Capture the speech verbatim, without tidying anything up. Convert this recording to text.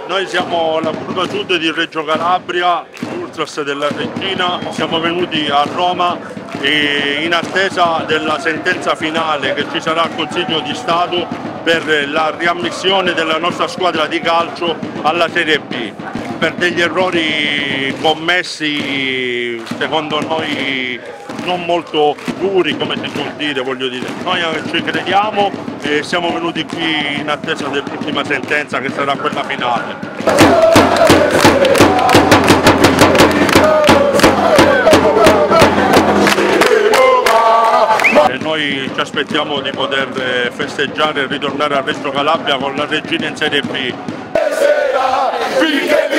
Noi siamo la curva sud di Reggio Calabria, Ultras della Regina, siamo venuti a Roma e in attesa della sentenza finale che ci sarà al Consiglio di Stato per la riammissione della nostra squadra di calcio alla Serie B, per degli errori commessi secondo noi non molto duri, come si può dire, voglio dire. Noi ci crediamo e siamo venuti qui in attesa dell'ultima sentenza che sarà quella finale. E noi ci aspettiamo di poter festeggiare e ritornare a Reggio Calabria con la Regina in Serie B.